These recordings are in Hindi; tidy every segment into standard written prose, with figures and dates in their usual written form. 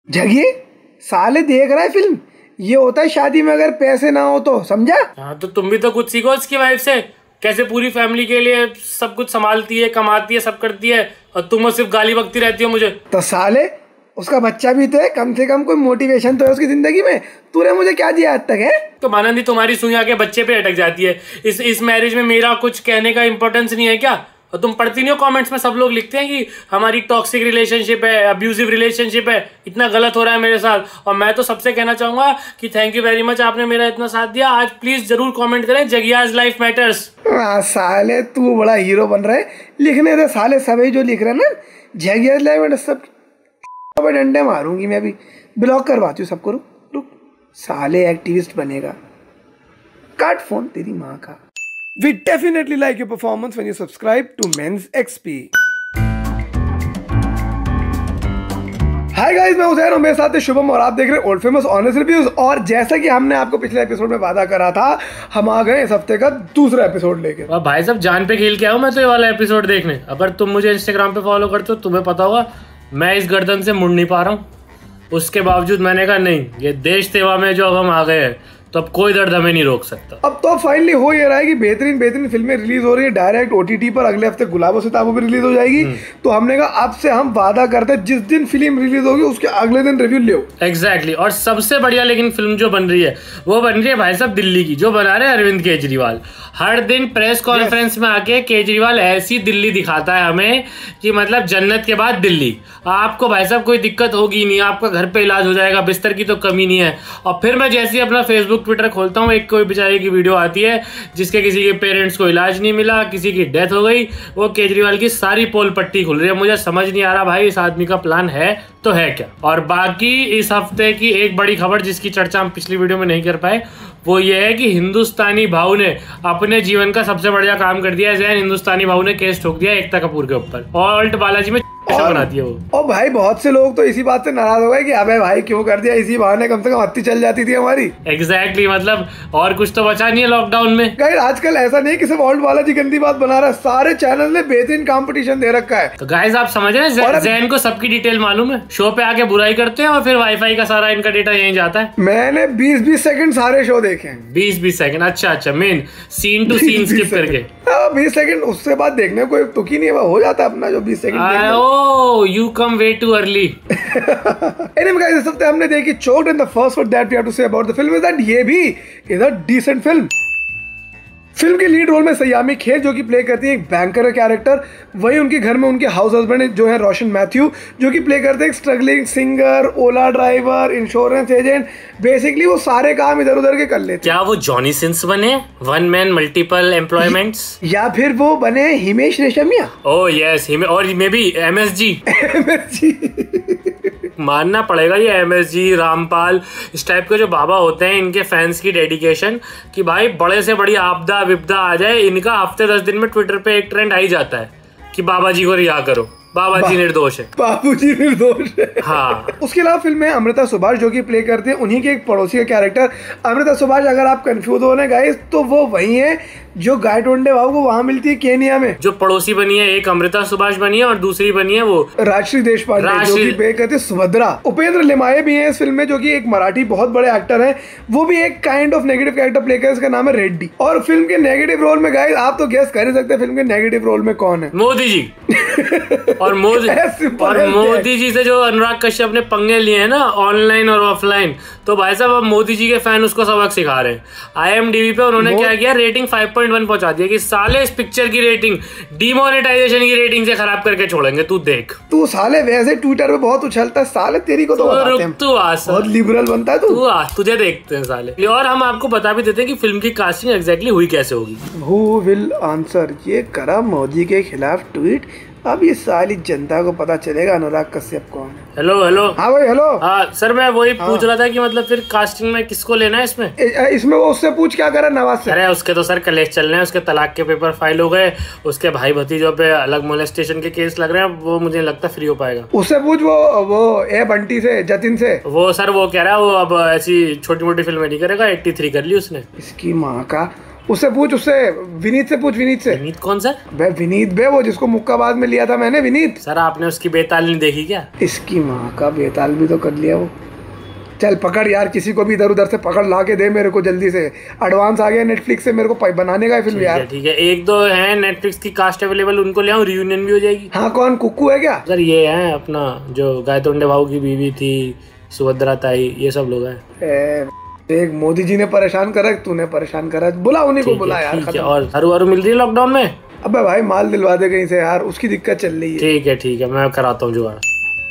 जगिए, साले देख रहा है फिल्म। ये होता है शादी में अगर पैसे ना हो तो, समझा? हाँ तो तुम भी तो कुछ सीखो इसकी वाइफ से, कैसे पूरी फैमिली के लिए सब कुछ संभालती है, कमाती है, सब करती है, और तुम सिर्फ गाली बकती रहती हो मुझे। तो साले उसका बच्चा भी तो है, कम से कम कोई मोटिवेशन तो है उसकी जिंदगी में। तूने मुझे क्या दिया आज तक है? तो मानंदी तुम्हारी सुई आके बच्चे पे अटक जाती है। इस मैरिज में मेरा कुछ कहने का इंपॉर्टेंस नहीं है क्या? और तुम पढ़ती नहीं हो कमेंट्स में सब लोग लिखते हैं कि हमारी टॉक्सिक रिलेशनशिप है, अब्यूजिव रिलेशनशिप है, इतना गलत हो रहा है मेरे साथ। और मैं तो सबसे कहना चाहूंगा कि थैंक यू वेरी मच, आपने मेरा इतना साथ दिया। आज प्लीज जरूर कमेंट करें जगियाज लाइफ मैटर्स। साले तू बड़ा हीरो बन रहा है, लिखने दे साले सभी जो लिख रहे हैं ना जगियाज लाइफ मैटर्स सब डंडे मारूंगी मैं अभी, ब्लॉक करवाती हूँ सबको। रुक साले एक्टिविस्ट बनेगा, काट फोन तेरी माँ का। We definitely like your performance when you subscribe to Men's XP. Hi guys, मैं उज़ैर हूं, मेरे साथ है शुभम और आप देख रहे हैं ओल्ड फेमस ऑनेस्ट रिव्यूज। और जैसा कि हमने आपको पिछले एपिसोड में वादा करा था, हम आ गए इस हफ्ते का दूसरा एपिसोड लेके। अब भाई साहब जान पे खेल के आऊं मैं तो ये वाला एपिसोड देखने। अगर तुम मुझे इंस्टाग्राम पे फॉलो करते हो तुम्हें पता होगा मैं इस गर्दन से मुड़ नहीं पा रहा हूँ। उसके बावजूद मैंने कहा नहीं, ये देश सेवा में जो अब हम आ गए हैं तो अब कोई दर्द हमें नहीं रोक सकता। अब तो फाइनली हो ये रहा है कि बेहतरीन फिल्में रिलीज हो रही है डायरेक्ट ओटीटी पर। अगले हफ्ते गुलाबो सिताबो भी रिलीज हो जाएगी। तो हमने कहा अब से हम वादा करते हैं जिस दिन फिल्म रिलीज होगी उसके अगले दिन रिव्यू ले। एग्जैक्टली। और सबसे बढ़िया लेकिन फिल्म जो बन रही है वो बन रही है भाई साहब दिल्ली की, जो बना रहे हैं अरविंद केजरीवाल। हर दिन प्रेस कॉन्फ्रेंस में आके केजरीवाल ऐसी दिल्ली दिखाता है हमें कि मतलब जन्नत के बाद दिल्ली। आपको भाई साहब कोई दिक्कत होगी नहीं, आपका घर पे इलाज हो जाएगा, बिस्तर की तो कमी नहीं है। और फिर मैं जैसे ही अपना फेसबुक ट्विटर खोलता हूँ, एक कोई बेचारे की वीडियो आती है जिसके किसी के पेरेंट्स को इलाज नहीं मिला, किसी की डेथ हो गई, वो केजरीवाल की सारी पोल पट्टी खुल रही है। मुझे समझ नहीं आ रहा भाई इस आदमी का प्लान है तो है क्या। और बाकी इस हफ्ते की एक बड़ी खबर जिसकी चर्चा हम पिछली वीडियो में नहीं कर पाए वो ये है कि हिंदुस्तानी भाव ने अपने जीवन का सबसे बढ़िया काम कर दिया है। हिंदुस्तानी भाव ने केस ठोक दिया एकता कपूर के ऊपर, ऑल्ट बालाजी में बना दिया वो। और भाई बहुत से लोग तो इसी बात से नाराज हो गए कि अबे भाई क्यों कर दिया, इसी बहाने कम से कम हत्ती चल जाती थी हमारी। एग्जैक्टली मतलब और कुछ तो बचा नहीं है लॉकडाउन में। गाइस आजकल ऐसा नहीं कि सिर्फ ऑल्ट बालाजी गंदी बात बना रहा है, सारे चैनल ने बेहतरीन कंपटीशन दे रखा है। तो गाइस आप समझ रहे हैं जैन को सबकी डिटेल मालूम है, शो पे आके बुराई करते हैं और फिर वाईफाई का सारा इनका डेटा यहीं जाता है। मैंने 20-20 सेकंड सारे शो देखे हैं। 20-20 सेकंड? अच्छा main scene to scene skip करके 20 सेकंड उससे बाद देखने कोई तुकी नहीं है, हो जाता है अपना जो 20 second. Oh you come way too early. Anyway guys, इस हफ्ते हमने देखी Choked and the first word that we have to say about the film is that ये भी is a decent film. Film के लीड रोल में सयामी खेर जो कि प्ले करती है एक बैंकर का कैरेक्टर। वही उनके घर में उनके हाउस हस्बैंड जो है रोशन मैथ्यू, जो कि प्ले करते हैं एक struggling singer, Ola driver, insurance agent. Basically वो सारे काम इधर उधर के कर लेते। क्या वो जॉनी सिंस बने, वन मैन मल्टीपल एम्प्लॉयमेंट्स, या फिर वो बने हिमेश रेशमिया? ओह यस, और मे बी एमएसजी। मानना पड़ेगा ये एमएसजी, रामपाल, इस टाइप के जो बाबा होते हैं, इनके फैंस की डेडिकेशन कि भाई बड़े से बड़ी आपदा विपदा आ जाए, इनका हफ्ते 10 दिन में ट्विटर पे एक ट्रेंड आ ही जाता है कि बाबा जी को रिहा करो, बाबा जी निर्दोष है, बाबूजी निर्दोष है। हाँ। उसके अलावा फिल्म में अमृता सुभाष जो कि प्ले करते हैं उन्हीं के एक पड़ोसी का कैरेक्टर। अमृता सुभाष अगर आप कंफ्यूज हो रहे गाइस तो वो वही है जो गाय टोंडे बाबू को वहां मिलती है केनिया में। जो पड़ोसी बनी है, एक अमृता सुभाष बनी है और दूसरी बनी है वो राजश्री देशपांडे जो कि प्ले करते हैं सुभद्रा। उपेंद्र लिमाये भी हैं इस फिल्म में जो कि एक मराठी बहुत बड़े एक्टर हैं। वो भी एक kind of negative character play करते हैं, इसका नाम है रेड्डी। और फिल्म के नेगेटिव रोल में गाइस आप तो गेस कर ही सकते हैं फिल्म के नेगेटिव रोल में कौन है। मोदी जी। और मोदी जी से जो अनुराग कश्यप ने पंगे लिए हैं ना ऑनलाइन और ऑफलाइन, तो भाई साहब अब मोदी जी के फैन उसको सबक सिखा रहे हैं। IMDb पे उन्होंने क्या किया, रेटिंग 5.1 पहुंचा दिया कि साले इस पिक्चर की रेटिंग डिमोनेटाइजेशन की रेटिंग से खराब करके छोड़ेंगे, तू देख। तू साले वैसे ट्विटर पे बहुत उछलता है साले, तेरी को तो बहुत लिबरल बनता है तू आ, तुझे देखते हैं साले। और हम आपको बता भी देते हैं कि फिल्म की कास्टिंग एग्जैक्टली हुई कैसे होगी। हु विल आंसर, ये करा मोदी के खिलाफ ट्वीट, अब ये सारी जनता को पता चलेगा अनुराग कश्यप कौन है। हेलो हाँ भाई हेलो। हाँ सर, मैं वही पूछ रहा था कि मतलब फिर कास्टिंग में किसको लेना है इसमें? इसमें वो उससे पूछ क्या करा नवाज से। अरे उसके तो सर कलेश चल रहे हैं, उसके तलाक के पेपर फाइल हो गए, उसके भाई भतीजों पे अलग मोलेस्टेशन के केस लग रहे हैं, वो मुझे लगता फ्री हो पाएगा। उससे पूछ वो ए बंटी से, जतिन से। वो सर वो कह रहा है वो अब ऐसी छोटी मोटी फिल्में नहीं करेगा, 83 कर ली उसने। इसकी माँ का उससे पूछ, उससे विनीत से पूछ, विनीत से। विनीत कौन सा? बे विनीत बे, वो जिसको मुक्काबाद में लिया था मैंने, विनीत। सर आपने उसकी बेताल नहीं देखी क्या? इसकी माँ का बेताल भी तो कर लिया वो। चल पकड़ यार, किसी को भी इधर उधर से पकड़ ला के दे मेरे को जल्दी से। एडवांस आ गया नेटफ्लिक्स से, मेरे को बनाने का है फिल्म यार। ठीक है, एक दो है नेटफ्लिक्स की कास्ट अवेलेबल, उनको ले आऊं, रियूनियन भी हो जाएगी। हाँ कौन, कुक्कू है क्या? सर ये है अपना जो गायतोंडे भाऊ की बीवी थी, सुभद्रा ताई, ये सब लोग हैं। एक मोदी जी ने परेशान करा, तूने परेशान करा, बुला उन्हीं को, बुला यार। और हरू मिल रही है लॉकडाउन में? अबे भाई माल दिलवा दे कहीं से यार, उसकी दिक्कत चल रही है। ठीक है, मैं कराता हूँ जुगाड़।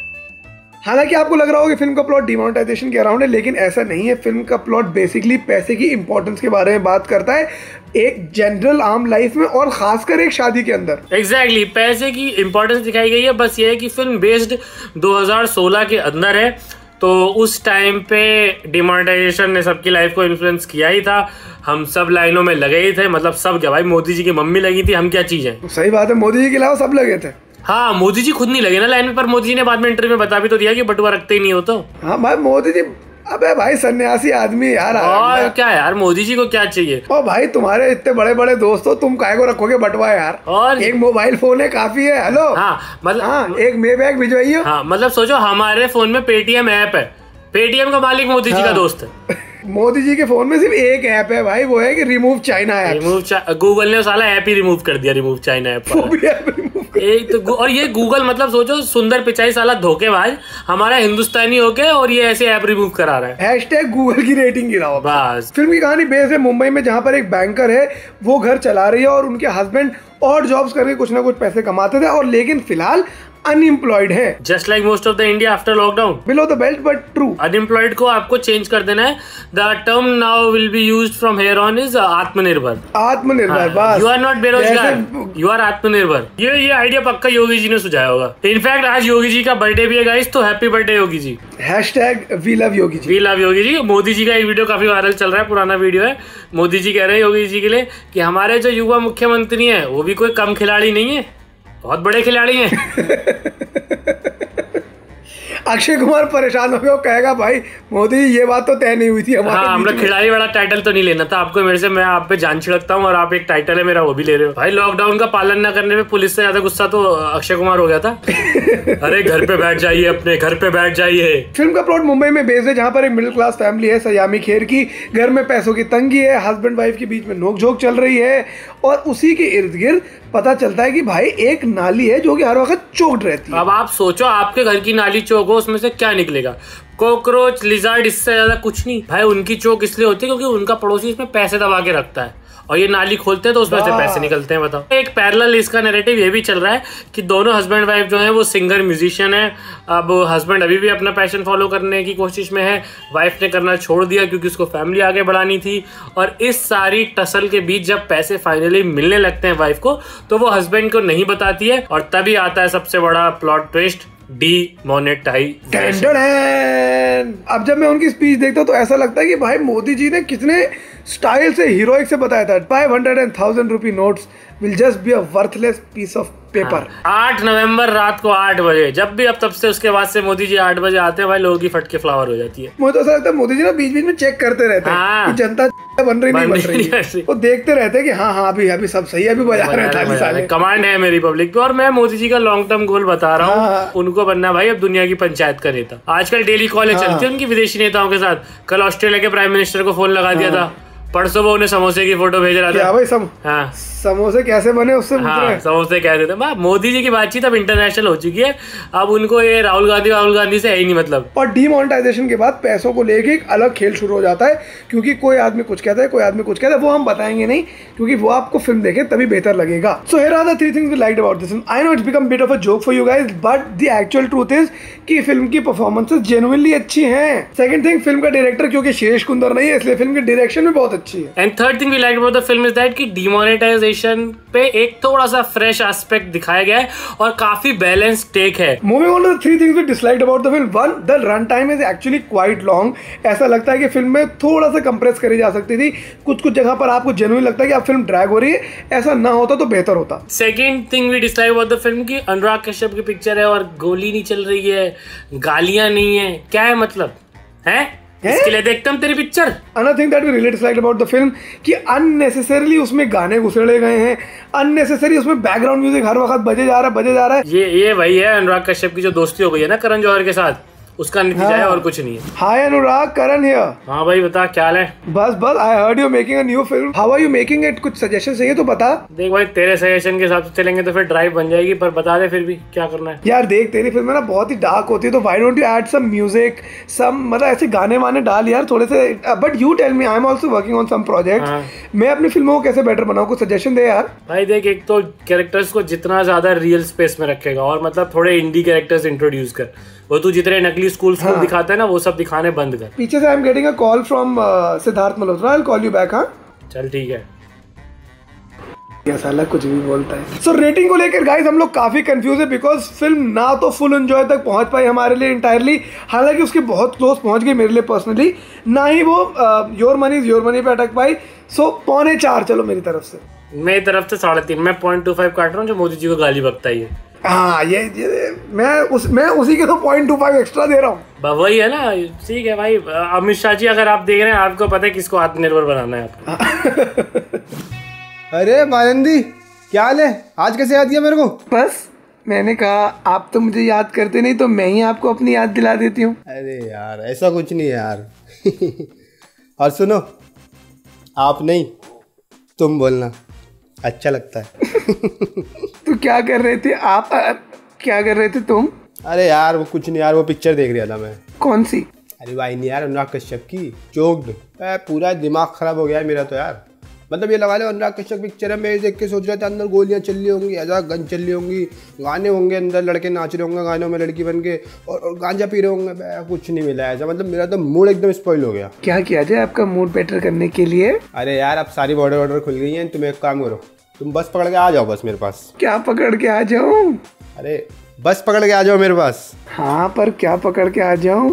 हालांकि आपको लग रहा होगा कि फिल्म का प्लॉट डिमोनेटाइजेशन के अराउंड है, लेकिन ऐसा नहीं है। फिल्म का प्लॉट बेसिकली पैसे की इंपॉर्टेंस के बारे में बात करता है, एक जनरल आम लाइफ में, और खासकर एक शादी के अंदर। एग्जैक्टली, पैसे की इंपॉर्टेंस दिखाई गई है। बस ये है कि फिल्म बेस्ड 2016 के अंदर है, तो उस टाइम पे डिमोनेटाइजेशन ने सबकी लाइफ को इन्फ्लुएंस किया ही था। हम सब लाइनों में लगे ही थे, मतलब सब क्या भाई, मोदी जी की मम्मी लगी थी, हम क्या चीज है। सही बात है, मोदी जी के अलावा सब लगे थे। हाँ, मोदी जी खुद नहीं लगे ना लाइन में, पर मोदी जी ने बाद में इंटरव्यू में बता भी तो दिया कि बटुआ रखते ही नहीं हो तो। हाँ भाई मोदी जी, अबे भाई सन्यासी आदमी यार। और क्या यार, मोदी जी को क्या चाहिए? ओ भाई तुम्हारे इतने बड़े बड़े दोस्त हो, तुम काहे को रखोगे बटवा यार। और एक मोबाइल फोन है काफी है। हेलो हाँ मतलब, हाँ एक मे बैग भिजवाइए। हाँ मतलब सोचो, हमारे फोन में पेटीएम ऐप है, पेटीएम का मालिक मोदी जी का दोस्त है। मोदी जी के फोन में सिर्फ एक ऐप है भाई, वो है कि रिमूव चाइना ऐप। गूगल ने साला ऐप ही रिमूव कर दिया, रिमूव चाइना ऐप। एक तो और ये गूगल, मतलब सोचो सुंदर पिचाई साला धोखेबाज हमारा हिंदुस्तानी होके, और ये ऐसे ऐप रिमूव करा रहा है। हैशटैग गूगल की रेटिंग गिराओ बस। फिल्म की कहानी बेस है मुंबई में, जहाँ पर एक बैंकर है, वो घर चला रही है और उनके हस्बैंड और जॉब्स करके कुछ ना कुछ पैसे कमाते थे, और लेकिन फिलहाल अनएम्प्लॉयड है। Just like most of the India after lockdown. Below the belt but true. Unemployed को आपको चेंज कर देना है। The term now will be used from here on is आत्मनिर्भर। आत्मनिर्भर बस। यू आर नॉट बेरोजगार, यू आर आत्मनिर्भर। ये आइडिया पक्का योगी जी ने सुझाया होगा। इनफैक्ट आज योगी जी का बर्थडे भी है गाइस, तो happy birthday Yogi ji. Hashtag we love Yogi ji. We love Yogi ji. Modi ji का एक वीडियो काफी वायरल चल रहा है, पुराना वीडियो है। मोदी जी कह रहे हैं योगी जी के लिए कि हमारे जो युवा मुख्यमंत्री हैं वो भी कोई कम खिलाड़ी नहीं है, बहुत बड़े खिलाड़ी हैं। अक्षय कुमार परेशान हो गया, वो कहेगा भाई मोदी ये बात तो तय नहीं हुई थी हमारे। हाँ, हम लोग खिलाड़ी वाला टाइटल तो नहीं लेना था आपको मेरे से, मैं आप पे जान छिड़कता हूँ और आप एक टाइटल है मेरा वो भी ले रहे हो। भाई लॉकडाउन का पालन न करने में पुलिस से ज्यादा गुस्सा तो अक्षय कुमार हो गया था। अरे घर पे बैठ जाइए, अपने घर पे बैठ जाइए। फिल्म का प्लॉट मुंबई में बेस्ड है, जहाँ पर एक मिडिल क्लास फैमिली है, सयामी खेर की। घर में पैसों की तंगी है, हस्बैंड वाइफ के बीच में नोकझोंक चल रही है, और उसी के इर्द गिर्द पता चलता है कि भाई एक नाली है जो कि हर वक्त चौक रहती है। अब आप सोचो, आपके घर की नाली चौक हो, उसमें से क्या निकलेगा? कॉकरोच, लिजर्ड, इससे ज्यादा कुछ नहीं। भाई उनकी चौक इसलिए होती है क्योंकि उनका पड़ोसी इसमें पैसे दबा के रखता है, और ये नाली खोलते हैं तो उसमें से पैसे निकलते हैं। बताओ, एक पैरेलल इसका नैरेटिव ये भी चल रहा है कि दोनों हस्बैंड वाइफ जो है वो सिंगर म्यूजिशियन है। अब हस्बैंड अभी भी अपना पैशन फॉलो करने की कोशिश में है, वाइफ ने करना छोड़ दिया क्योंकि उसको फैमिली आगे बढ़ानी थी। और इस सारी टसल के बीच जब पैसे फाइनली मिलने लगते हैं वाइफ को, तो वो हस्बैंड को नहीं बताती है, और तभी आता है सबसे बड़ा प्लॉट ट्विस्ट, डीमोनेटाइजेशन। अब जब मैं उनकी स्पीच देखता हूँ तो ऐसा लगता है कि भाई मोदी जी ने कितने स्टाइल से, हीरोइक से बताया था, 500 and 1000 rupee notes will just be a worthless piece of paper। 8 नवंबर रात को 8 बजे, जब भी अब तब से उसके बाद से मोदी जी 8 बजे आते हैं भाई, लोगों की फटके फ्लावर हो जाती है। मुझे तो ऐसा लगता है मोदी जी ना बीच बीच में चेक करते रहते हैं कि जनता बन रही नहीं बन रही, वो देखते रहते हैं कि हाँ हाँ अभी सब सही है, अभी बजा रहे हैं। कमांड है मेरी पब्लिक पे, और मैं मोदी जी का लॉन्ग टर्म गोल बता रहा हूँ। उनको बनना भाई अब दुनिया की पंचायत का नेता। आजकल डेली कॉलेज चलती है उनकी विदेशी नेताओं के साथ। कल ऑस्ट्रेलिया के प्राइम मिनिस्टर को फोन लगा दिया था, परसों वो उन्हें समोसे की फोटो भेज रहा था। भाई समोसे कैसे बने उससे? हाँ, समोसे कैसे थे। मोदी जी की बातचीत अब इंटरनेशनल हो चुकी है, अब उनको ये राहुल गांधी से है ही नहीं मतलब। और डीमोनेटाइजेशन के बाद पैसों को लेके एक अलग खेल शुरू हो जाता है, क्योंकि कोई आदमी कुछ कहता है, कोई आदमी कुछ कहता है, वो हम बताएंगे नहीं क्योंकि वो आपको फिल्म देखे तभी बेहतर लगेगा। So here are the 3 things we liked about this film. I know it's become bit of a joke for you guys, but the actual truth is कि फिल्म की परफॉर्मेंसेस जेन्युइनली अच्छी हैं। सेकंड थिंग, फिल्म का डायरेक्टर क्योंकि शेष कुंदर नहीं है, इसलिए फिल्म की डायरेक्शन भी बहुत अच्छी है। And third thing we liked about the film is that कि डीमोनेटाइजेशन पे एक थोड़ा सा फ्रेश एस्पेक्ट दिखाया गया है और काफी बैलेंस टेक है। Moving on to the 3 things we disliked about the film. 1, the run time is actually quite long. ऐसा लगता है कि फिल्म में थोड़ा सा कंप्रेस करी जा सकती थी। कुछ जगह पर आपको जेन्युइन लगता है कि अब फिल्म ड्रैग हो रही है, ऐसा ना होता तो बेहतर होता। Second thing we dislike about the film की अनुराग कश्यप की पिक्चर है और गोली नहीं चल रही है, गालियां नहीं है, क्या है मतलब है? इसके लिए देखता हूँ तेरी picture. Another thing that we really disliked about the film कि unnecessarily उसमें गाने घुसेड़े गए हैं, unnecessary उसमें बैकग्राउंड म्यूजिक हर वक्त बजे जा रहा है। ये वही है अनुराग कश्यप की जो दोस्ती हो गई है ना करण जौहर के साथ, उसका नतीजा है और कुछ नहीं है। Hi Anurag, Karan here. हाँ भाई बता क्या हाल है? बस I heard you making a new film, how are you making it? कुछ सजेशन चाहिए तो बता। देख भाई तेरे सजेशन के हिसाब से चलेंगे तो फिर ड्राइव बन जाएगी, पर बता दे फिर भी क्या करना है। यार देख तेरी फिल्म ना बहुत ही डार्क होती है, तो why don't you add some music, some मतलब ऐसे गाने वाने डाल यार थोड़े से। But you tell me, I am also working on some projects, मैं अपनी फिल्मों को कैसे बेटर बनाऊं, कुछ सजेशन दे यार। भाई देख, एक तो कैरेक्टर्स को जितना ज्यादा रियल स्पेस में रखेगा और मतलब थोड़े इंडी कैरेक्टर्स इंट्रोड्यूस कर, वो तू जितने नकली स्कूल दिखाता है ना वो सब दिखाने बंद कर। पीछे से I am getting a call from Siddharth Malhotra, I will call you back. हाँ चल ठीक है। ये साला कुछ भी बोलता है। सो रेटिंग को लेकर गाइस हम लोग काफी कंफ्यूज है, बिकॉज फिल्म ना तो फुल एंजॉय तक पहुंच पाई हमारे लिए इंटायरली, हालांकि उसके बहुत क्लोज पहुंच गई मेरे लिए पर्सनली, ना ही वो your money is your money पे अटक पाई। सो 3.25 चलो मेरी तरफ से। मेरी तरफ से 3.5, मैं 0.25 काट रहा हूँ जो मोदी जी को गाली बकता ही है। हाँ ये मैं उसी के तो 0.25 एक्स्ट्रा दे रहा हूँ। वही है ना, ठीक है भाई। अमित शाह जी अगर आप देख रहे हैं, आपको पता है किसको आत्मनिर्भर बनाना है आपको। अरे मानंदी, क्या हाल है? आज कैसे याद किया मेरे को? बस मैंने कहा आप तो मुझे याद करते नहीं, तो मैं ही आपको अपनी याद दिला देती हूँ। अरे यार ऐसा कुछ नहीं है यार। और सुनो, आप नहीं तुम बोलना अच्छा लगता है। तो क्या कर रहे थे आप? क्या कर रहे थे तुम? अरे यार वो कुछ नहीं यार, वो पिक्चर देख रहा था मैं। कौन सी? अरे भाई नहीं यार, अनुराग कश्यप की चोक्ड। पूरा दिमाग खराब हो गया है मेरा तो यार। मतलब ये लगा लो अनुराग कश्यप पिक्चर है, मैं देख के सोच रहा था अंदर गोलियां चल रही होंगी, ऐसा गन चल रही होंगी, गाने होंगे अंदर, लड़के नाच रहे होंगे गानों में लड़की बन के, और गांजा पी रहे होंगे। कुछ नहीं मिला ऐसा, मतलब मेरा तो मूड एकदम स्पॉइल हो गया। क्या किया जाए आपका मूड बेटर करने के लिए? अरे यार अब सारी बॉर्डर खुल गई हैं, तुम एक काम करो, तुम बस पकड़ के आ जाओ बस मेरे पास। क्या पकड़ के आ जाऊं? अरे बस पकड़ के आ जाओ मेरे पास। हाँ पर क्या पकड़ के आ जाऊं?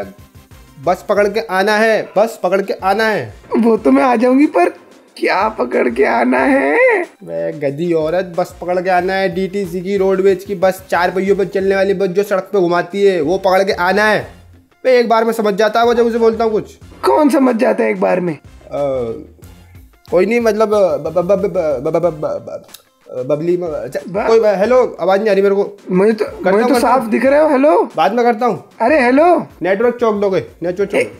बस पकड़ के आना है, बस पकड़ के आना है। वो तो मैं आ जाऊंगी, पर क्या पकड़ के आना है? मैं गधी औरत, बस पकड़ के आना है। डीटीसी की, रोडवेज की बस, 4 पहियों पर चलने वाली बस जो सड़क पे घुमाती है, वो पकड़ के आना है। मैं एक बार में समझ जाता है वो जब उसे बोलता हूँ कुछ। कौन समझ जाता है एक बार में? कोई नहीं, मतलब बबली कोई। हेलो, आवाज नहीं आ रही मेरे को। मुझे तो साफ दिख रहे हो। हेलो, बाद में करता हूँ। अरे हेलो, नेटवर्क चौक दोगे, network check.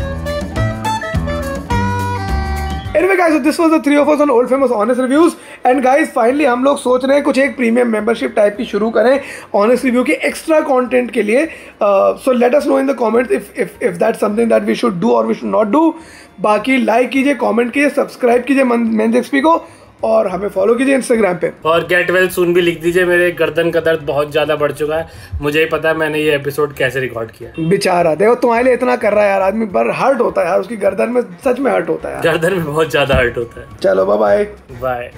Anyway guys, so this was the 3 of us on old famous honest reviews, and guys finally हम लोग सोच रहे हैं कुछ एक प्रीमियम मेंबरशिप टाइप की शुरू करें honest review के एक्स्ट्रा कंटेंट के लिए। So let us know in the comments if that's something that we should do or we should not do। बाकी लाइक कीजिए, कमेंट कीजिए, सब्सक्राइब कीजिए मेंस एक्सपी को, और हमें फॉलो कीजिए इंस्टाग्राम पे। और गेट वेल सून भी लिख दीजिए, मेरे गर्दन का दर्द बहुत ज्यादा बढ़ चुका है, मुझे ही पता है मैंने ये एपिसोड कैसे रिकॉर्ड किया। बेचारा देखो तुम्हारे लिए इतना कर रहा है यार आदमी, पर हर्ट होता है यार, उसकी गर्दन में सच में हर्ट होता है यार। गर्दन में बहुत ज्यादा हर्ट होता है। चलो बाय बाय।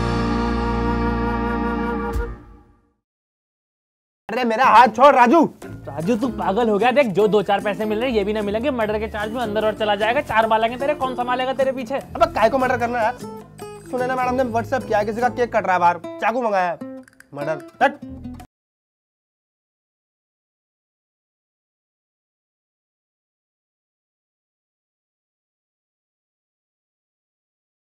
अरे मेरा हाथ छोड़ राजू। राजू तू पागल हो गया? देख, जो 2-4 पैसे मिल रहे हैं ये भी ना मिलेंगे, मर्डर के चार्ज में अंदर और चला जाएगा। 4 मालेंगे तेरे, कौन संभालेगा तेरे पीछे? अबे काय को मर्डर करना यार? सुने ना मैडम ने व्हाट्सएप किया, किसी का केक कट रहा है बाहर, चाकू मंगाया, मर्डर।